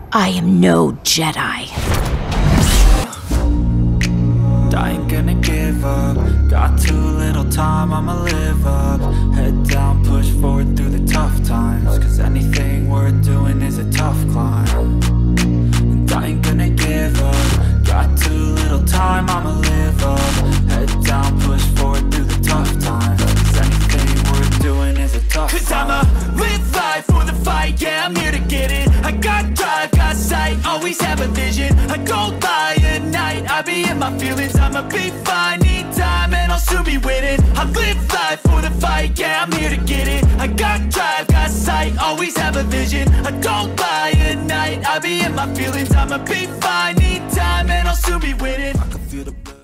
I am no Jedi. I ain't gonna give up. Got too little time, I'ma live up. Head down, push forward through the tough times. Cause anything worth doing is a tough climb. And I ain't gonna give up. Got too little time, I'ma live up. Head down, push forward through the tough times. Cause anything worth doing is a tough climb. Cause I'ma live life for the fight, yeah, I'm here to get it. I got drive, got sight, always have a vision. I don't lie at night, I be in my feelings. I'ma be fine, need time, and I'll soon be winning. I live life for the fight, yeah, I'm here to get it. I got drive, got sight, always have a vision. I don't lie at night, I be in my feelings. I'ma be fine, need time, and I'll soon be winning. I can feel the blood.